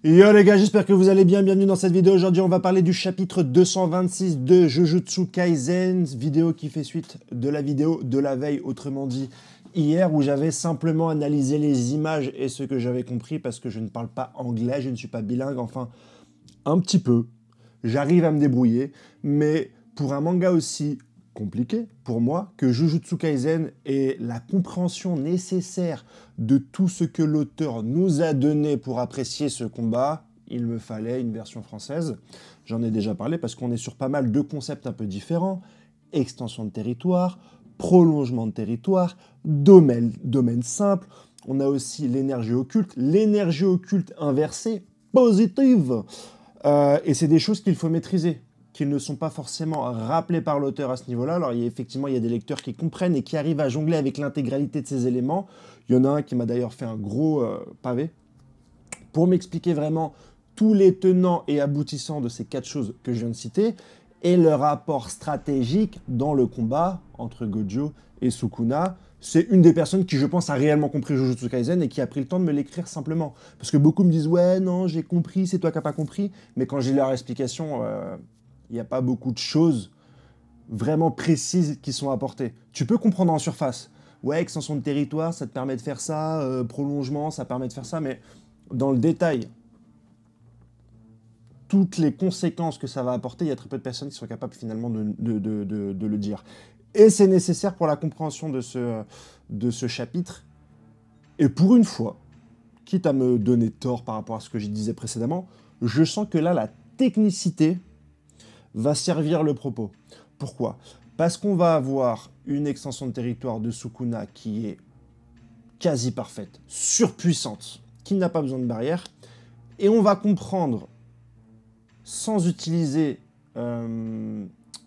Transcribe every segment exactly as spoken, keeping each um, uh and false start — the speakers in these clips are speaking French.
Yo les gars, j'espère que vous allez bien, bienvenue dans cette vidéo. Aujourd'hui on va parler du chapitre deux cent vingt-six de Jujutsu Kaisen, vidéo qui fait suite de la vidéo de la veille, autrement dit hier, où j'avais simplement analysé les images et ce que j'avais compris parce que je ne parle pas anglais, je ne suis pas bilingue, enfin un petit peu, j'arrive à me débrouiller, mais pour un manga aussi compliqué pour moi que Jujutsu Kaisen et la compréhension nécessaire de tout ce que l'auteur nous a donné pour apprécier ce combat, il me fallait une version française. J'en ai déjà parlé parce qu'on est sur pas mal de concepts un peu différents. Extension de territoire, prolongement de territoire, domaine, domaine simple. On a aussi l'énergie occulte, l'énergie occulte inversée, positive. Euh, et c'est des choses qu'il faut maîtriser, qui ne sont pas forcément rappelés par l'auteur à ce niveau-là. Alors, il y a, effectivement, il y a des lecteurs qui comprennent et qui arrivent à jongler avec l'intégralité de ces éléments. Il y en a un qui m'a d'ailleurs fait un gros euh, pavé pour m'expliquer vraiment tous les tenants et aboutissants de ces quatre choses que je viens de citer et le rapport stratégique dans le combat entre Gojo et Sukuna. C'est une des personnes qui, je pense, a réellement compris Jujutsu Kaisen et qui a pris le temps de me l'écrire simplement. Parce que beaucoup me disent « Ouais, non, j'ai compris, c'est toi qui n'as pas compris. » Mais quand j'ai leur explication... Euh, il n'y a pas beaucoup de choses vraiment précises qui sont apportées. Tu peux comprendre en surface. Ouais, extension de territoire, ça te permet de faire ça, euh, prolongement, ça permet de faire ça, mais dans le détail, toutes les conséquences que ça va apporter, il y a très peu de personnes qui sont capables finalement de, de, de, de, de le dire. Et c'est nécessaire pour la compréhension de ce, de ce chapitre. Et pour une fois, quitte à me donner tort par rapport à ce que je disais précédemment, je sens que là, la technicité va servir le propos. Pourquoi? Parce qu'on va avoir une extension de territoire de Sukuna qui est quasi parfaite, surpuissante, qui n'a pas besoin de barrière, et on va comprendre, sans utiliser euh,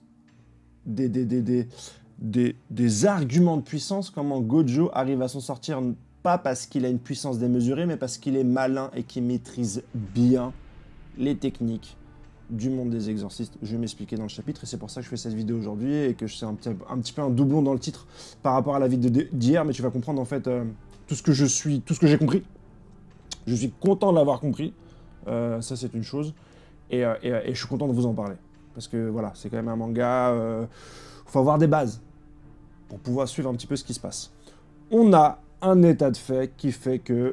des, des, des, des, des, des arguments de puissance, comment Gojo arrive à s'en sortir, pas parce qu'il a une puissance démesurée, mais parce qu'il est malin et qu'il maîtrise bien les techniques du monde des exorcistes. Je vais m'expliquer dans le chapitre et c'est pour ça que je fais cette vidéo aujourd'hui et que je fais un petit, un petit peu un doublon dans le titre par rapport à la vidéo d'hier, mais tu vas comprendre en fait euh, tout ce que je suis, tout ce que j'ai compris. Je suis content de l'avoir compris, euh, ça c'est une chose, et, euh, et, et je suis content de vous en parler. Parce que voilà, c'est quand même un manga, il euh, faut avoir des bases pour pouvoir suivre un petit peu ce qui se passe. On a un état de fait qui fait que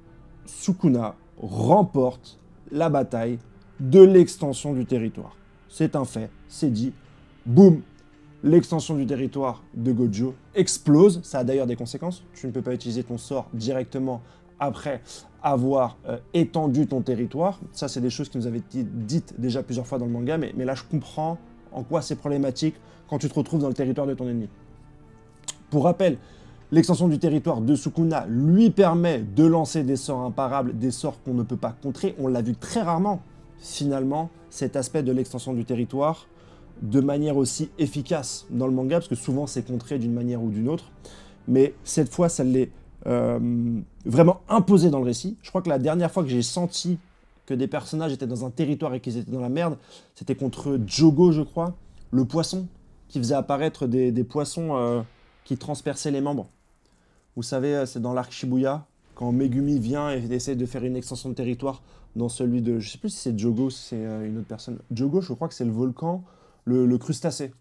Sukuna remporte la bataille de l'extension du territoire. C'est un fait, c'est dit. Boum, l'extension du territoire de Gojo explose. Ça a d'ailleurs des conséquences. Tu ne peux pas utiliser ton sort directement après avoir euh, étendu ton territoire. Ça, c'est des choses qui nous avaient été dites déjà plusieurs fois dans le manga, mais, mais là, je comprends en quoi c'est problématique quand tu te retrouves dans le territoire de ton ennemi. Pour rappel, l'extension du territoire de Sukuna lui permet de lancer des sorts imparables, des sorts qu'on ne peut pas contrer. On l'a vu très rarement, finalement, cet aspect de l'extension du territoire de manière aussi efficace dans le manga, parce que souvent c'est contré d'une manière ou d'une autre, mais cette fois ça l'est euh, vraiment imposé dans le récit. Je crois que la dernière fois que j'ai senti que des personnages étaient dans un territoire et qu'ils étaient dans la merde, c'était contre Jogo, je crois, le poisson, qui faisait apparaître des, des poissons euh, qui transperçaient les membres. Vous savez, c'est dans l'arc Shibuya, quand Megumi vient et essaie de faire une extension de territoire dans celui de... Je sais plus si c'est Jogo ou si c'est une autre personne. Jogo, je crois que c'est le volcan, le, le crustacé.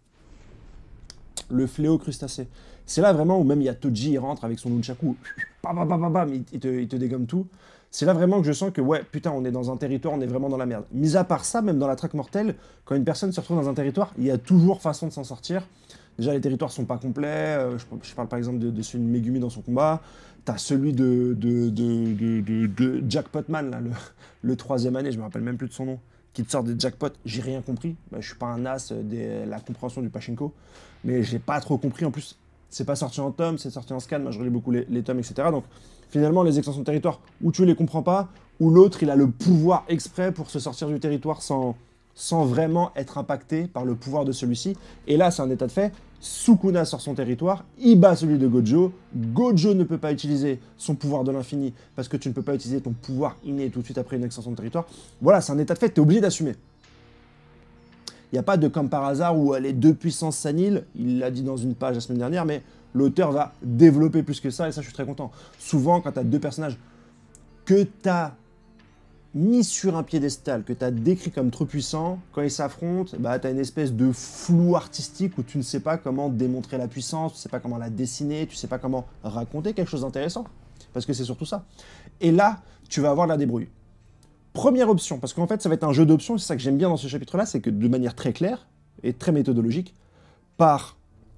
Le fléau crustacé. C'est là vraiment où même il y a Toji, il rentre avec son nunchaku, bam, bam, bam, bam, il, il, te, il te dégomme tout. C'est là vraiment que je sens que, ouais, putain, on est dans un territoire, on est vraiment dans la merde. Mis à part ça, même dans la traque mortelle, quand une personne se retrouve dans un territoire, il y a toujours façon de s'en sortir. Déjà, les territoires sont pas complets. Euh, je, je parle par exemple de, de celui de Megumi dans son combat. T'as celui de, de, de, de, de, de Jackpotman, là, le, le troisième année, je me rappelle même plus de son nom, qui te sort des jackpots. J'ai rien compris. Bah, je suis pas un as de la compréhension du pachinko, mais j'ai pas trop compris. En plus, c'est pas sorti en tome, c'est sorti en scan. Moi, je relis beaucoup les, les tomes, et cetera. Donc, finalement, les extensions de territoire, où tu les comprends pas, ou l'autre, il a le pouvoir exprès pour se sortir du territoire sans, sans vraiment être impacté par le pouvoir de celui-ci. Et là, c'est un état de fait. Sukuna sort son territoire, il bat celui de Gojo. Gojo ne peut pas utiliser son pouvoir de l'infini parce que tu ne peux pas utiliser ton pouvoir inné tout de suite après une extension de territoire. Voilà, c'est un état de fait, tu es obligé d'assumer. Il n'y a pas de comme par hasard où les deux puissances s'annihilent, il l'a dit dans une page la semaine dernière, mais l'auteur va développer plus que ça et ça, je suis très content. Souvent, quand tu as deux personnages que tu as mis sur un piédestal, que tu as décrit comme trop puissant, quand ils s'affrontent, bah, tu as une espèce de flou artistique où tu ne sais pas comment démontrer la puissance, tu ne sais pas comment la dessiner, tu ne sais pas comment raconter quelque chose d'intéressant. Parce que c'est surtout ça. Et là, tu vas avoir la débrouille. Première option, parce qu'en fait, ça va être un jeu d'options, c'est ça que j'aime bien dans ce chapitre-là, c'est que de manière très claire et très méthodologique, par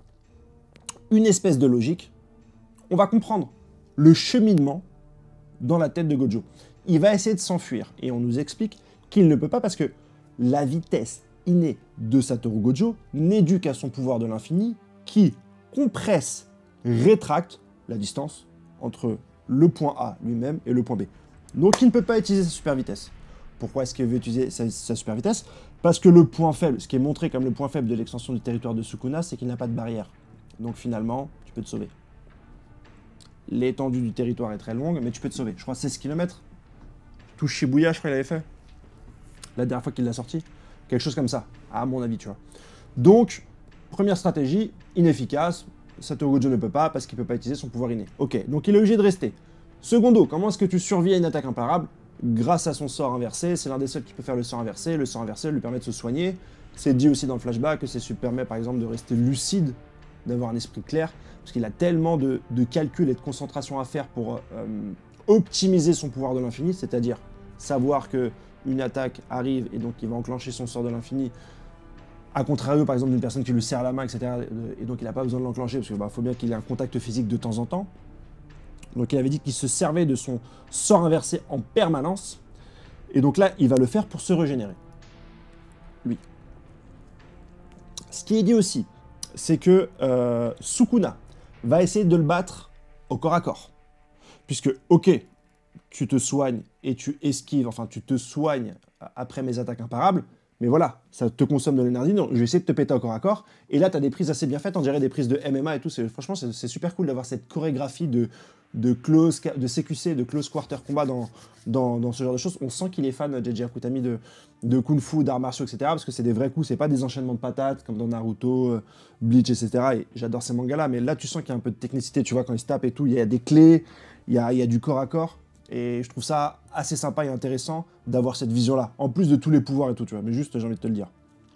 une espèce de logique, on va comprendre le cheminement dans la tête de Gojo. Il va essayer de s'enfuir, et on nous explique qu'il ne peut pas parce que la vitesse innée de Satoru Gojo n'est due qu'à son pouvoir de l'infini, qui compresse, rétracte la distance entre le point A lui-même et le point B. Donc il ne peut pas utiliser sa super vitesse. Pourquoi est-ce qu'il veut utiliser sa, sa super vitesse? Parce que le point faible, ce qui est montré comme le point faible de l'extension du territoire de Sukuna, c'est qu'il n'a pas de barrière. Donc finalement, tu peux te sauver. L'étendue du territoire est très longue, mais tu peux te sauver. Je crois seize kilomètres. Tout Shibuya, je crois qu'il avait fait. La dernière fois qu'il l'a sorti. Quelque chose comme ça, à mon avis, tu vois. Donc, première stratégie, inefficace. Satoru Gojo ne peut pas parce qu'il ne peut pas utiliser son pouvoir inné. Ok, donc il est obligé de rester. Secondo, comment est-ce que tu survis à une attaque imparable? Grâce à son sort inversé, c'est l'un des seuls qui peut faire le sort inversé. Le sort inversé lui permet de se soigner. C'est dit aussi dans le flashback que ça lui permet par exemple de rester lucide, d'avoir un esprit clair, parce qu'il a tellement de, de calculs et de concentration à faire pour euh, optimiser son pouvoir de l'infini, c'est-à-dire savoir qu'une attaque arrive et donc il va enclencher son sort de l'infini, à contrario par exemple d'une personne qui lui serre la main, et cetera. Et donc il n'a pas besoin de l'enclencher, parce qu'il bah, faut bien qu'il ait un contact physique de temps en temps. Donc il avait dit qu'il se servait de son sort inversé en permanence. Et donc là, il va le faire pour se régénérer. Lui. Ce qui est dit aussi, c'est que euh, Sukuna va essayer de le battre au corps à corps. Puisque, ok, tu te soignes et tu esquives, enfin tu te soignes après mes attaques imparables, mais voilà, ça te consomme de l'énergie, donc je vais essayer de te péter au corps à corps. Et là, tu as des prises assez bien faites, on dirait des prises de M M A et tout. Franchement, c'est super cool d'avoir cette chorégraphie de, de, close, de C Q C, de close quarter combat dans, dans, dans ce genre de choses. On sent qu'il est fan, J J Akutami, de, de kung fu, d'arts martiaux, et cetera. Parce que c'est des vrais coups, c'est pas des enchaînements de patates comme dans Naruto, Bleach, et cetera. Et j'adore ces mangas-là, mais là, tu sens qu'il y a un peu de technicité, tu vois, quand ils se tapent et tout, il y a des clés, il y a, il y a du corps à corps. Et je trouve ça assez sympa et intéressant d'avoir cette vision-là, en plus de tous les pouvoirs et tout, tu vois. Mais juste, j'ai envie de te le dire.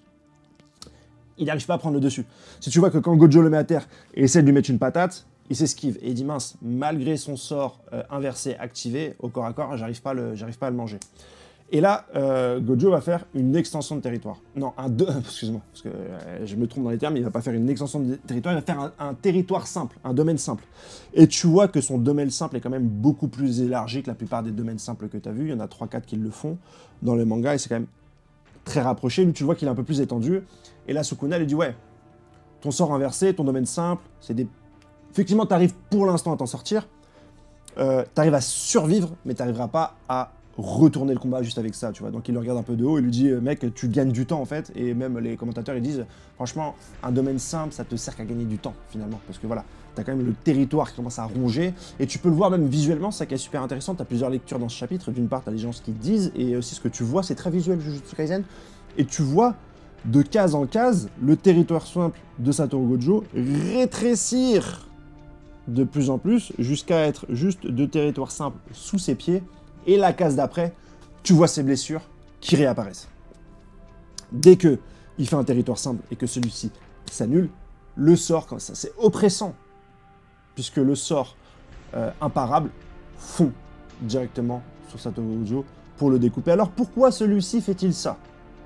Il n'arrive pas à prendre le dessus. Si tu vois que quand Gojo le met à terre et essaie de lui mettre une patate, il s'esquive. Et il dit, mince, malgré son sort euh, inversé activé, au corps à corps, j'arrive pas, pas à le manger. Et là, euh, Gojo va faire une extension de territoire. Non, un deux... Excuse-moi, parce que euh, je me trompe dans les termes, il va pas faire une extension de territoire, il va faire un, un territoire simple, un domaine simple. Et tu vois que son domaine simple est quand même beaucoup plus élargi que la plupart des domaines simples que tu as vus. Il y en a trois quatre qui le font dans le manga, et c'est quand même très rapproché. Lui, tu vois qu'il est un peu plus étendu. Et là, Sukuna lui dit, ouais, ton sort inversé, ton domaine simple, c'est des... Effectivement, tu arrives pour l'instant à t'en sortir, euh, tu arrives à survivre, mais tu n'arriveras pas à retourner le combat juste avec ça, tu vois. Donc il le regarde un peu de haut et lui dit, mec, tu gagnes du temps en fait. Et même les commentateurs, ils disent, franchement, un domaine simple, ça te sert qu'à gagner du temps finalement. Parce que voilà, tu as quand même le territoire qui commence à ronger. Et tu peux le voir même visuellement, c'est ça qui est super intéressant. Tu as plusieurs lectures dans ce chapitre. D'une part, tu as les gens qui disent, et aussi ce que tu vois, c'est très visuel, Jujutsu Kaisen. Et tu vois, de case en case, le territoire simple de Satoru Gojo rétrécir de plus en plus, jusqu'à être juste deux territoires simples sous ses pieds. Et la case d'après, tu vois ses blessures qui réapparaissent. Dès que il fait un territoire simple et que celui-ci s'annule, le sort, comme ça, c'est oppressant, puisque le sort euh, imparable fond directement sur Satoru Gojo pour le découper. Alors pourquoi celui-ci fait-il ça?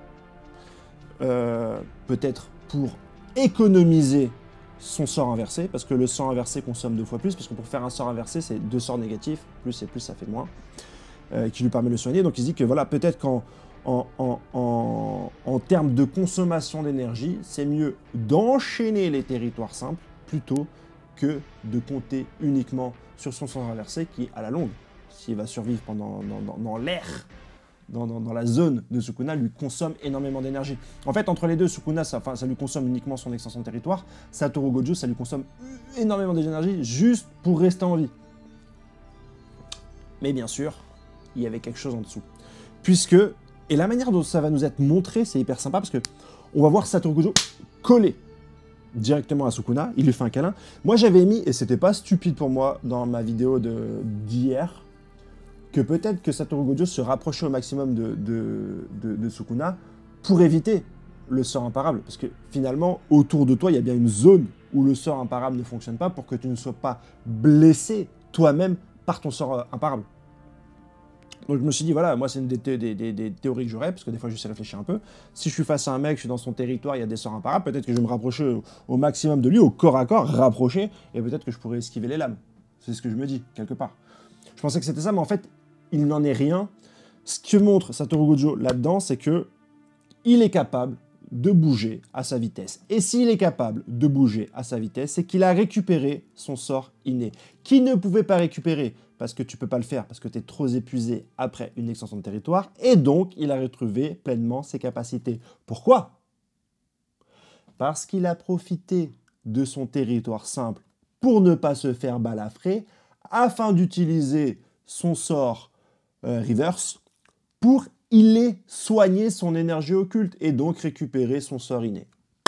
euh, Peut-être pour économiser son sort inversé, parce que le sort inversé consomme deux fois plus, parce que pour faire un sort inversé, c'est deux sorts négatifs, plus et plus ça fait moins. Euh, qui lui permet de le soigner. Donc il se dit que voilà, peut-être qu'en en, en, en, en termes de consommation d'énergie, c'est mieux d'enchaîner les territoires simples plutôt que de compter uniquement sur son sort inversé qui, à la longue, s'il va survivre pendant dans, dans, dans l'air, dans, dans, dans la zone de Sukuna, lui consomme énormément d'énergie. En fait, entre les deux, Sukuna, ça, ça lui consomme uniquement son extension de territoire. Satoru Gojo, ça lui consomme énormément d'énergie juste pour rester en vie. Mais bien sûr, il y avait quelque chose en dessous. Puisque, et la manière dont ça va nous être montré, c'est hyper sympa, parce que on va voir Satoru Gojo coller directement à Sukuna, il lui fait un câlin. Moi j'avais mis, et c'était pas stupide pour moi dans ma vidéo d'hier, que peut-être que Satoru Gojo se rapprochait au maximum de, de, de, de Sukuna pour éviter le sort imparable. Parce que finalement, autour de toi, il y a bien une zone où le sort imparable ne fonctionne pas pour que tu ne sois pas blessé toi-même par ton sort imparable. Donc je me suis dit, voilà, moi c'est une des, des, des, des théories que j'aurais, parce que des fois je sais réfléchir un peu. Si je suis face à un mec, je suis dans son territoire, il y a des sorts imparables, peut-être que je vais me rapprocher au, au maximum de lui, au corps à corps, rapprocher, et peut-être que je pourrais esquiver les lames. C'est ce que je me dis, quelque part. Je pensais que c'était ça, mais en fait, il n'en est rien. Ce que montre Satoru Gojo là-dedans, c'est que il est capable de bouger à sa vitesse. Et s'il est capable de bouger à sa vitesse, c'est qu'il a récupéré son sort inné, qu'il ne pouvait pas récupérer parce que tu peux pas le faire, parce que tu es trop épuisé après une extension de territoire, et donc il a retrouvé pleinement ses capacités. Pourquoi? Parce qu'il a profité de son territoire simple pour ne pas se faire balafrer, afin d'utiliser son sort euh, reverse pour il est soigner son énergie occulte et donc récupérer son sort inné.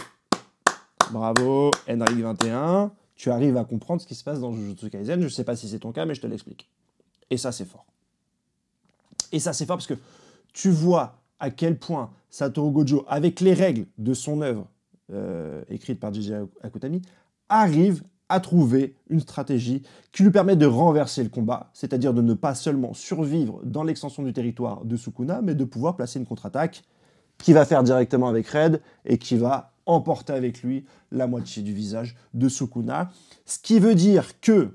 Bravo, Henrik vingt et un. Tu arrives à comprendre ce qui se passe dans Jujutsu Kaisen. Je ne sais pas si c'est ton cas, mais je te l'explique. Et ça, c'est fort. Et ça, c'est fort parce que tu vois à quel point Satoru Gojo, avec les règles de son œuvre, euh, écrite par J J Akutami, arrive à trouver une stratégie qui lui permet de renverser le combat, c'est-à-dire de ne pas seulement survivre dans l'extension du territoire de Sukuna, mais de pouvoir placer une contre-attaque qui va faire directement avec Red et qui va emporter avec lui la moitié du visage de Sukuna. Ce qui veut dire que,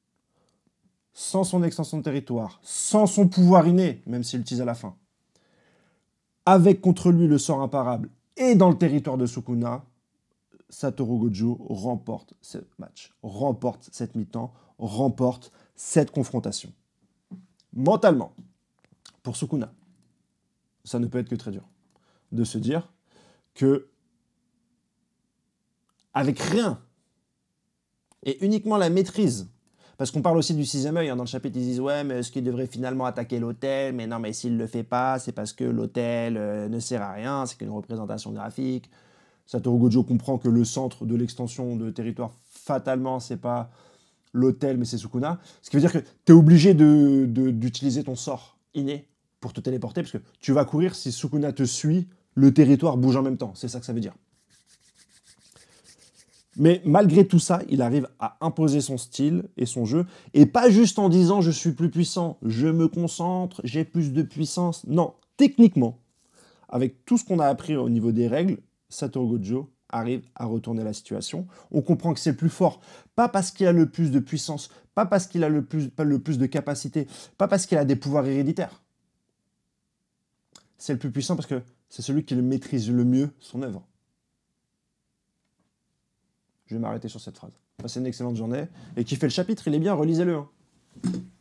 sans son extension de territoire, sans son pouvoir inné, même s'il l'utilise à la fin, avec contre lui le sort imparable et dans le territoire de Sukuna, Satoru Gojo remporte ce match, remporte cette mi-temps, remporte cette confrontation. Mentalement, pour Sukuna, ça ne peut être que très dur de se dire que, avec rien, et uniquement la maîtrise, parce qu'on parle aussi du sixième œil, hein, dans le chapitre ils disent « Ouais, mais est-ce qu'il devrait finalement attaquer l'hôtel? Mais non, mais s'il ne le fait pas, c'est parce que l'hôtel euh, ne sert à rien, c'est qu'une représentation graphique. » Satoru Gojo comprend que le centre de l'extension de territoire, fatalement, c'est pas l'hôtel, mais c'est Sukuna. Ce qui veut dire que tu es obligé de, de, d'utiliser ton sort inné pour te téléporter, parce que tu vas courir, si Sukuna te suit, le territoire bouge en même temps. C'est ça que ça veut dire. Mais malgré tout ça, il arrive à imposer son style et son jeu, et pas juste en disant « je suis plus puissant, je me concentre, j'ai plus de puissance ». Non, techniquement, avec tout ce qu'on a appris au niveau des règles, Satoru Gojo arrive à retourner la situation. On comprend que c'est le plus fort, pas parce qu'il a le plus de puissance, pas parce qu'il a le plus, pas le plus de capacité, pas parce qu'il a des pouvoirs héréditaires. C'est le plus puissant parce que c'est celui qui le maîtrise le mieux son œuvre. Je vais m'arrêter sur cette phrase. Passez une excellente journée. Et kiffez le chapitre, il est bien, relisez-le. Hein.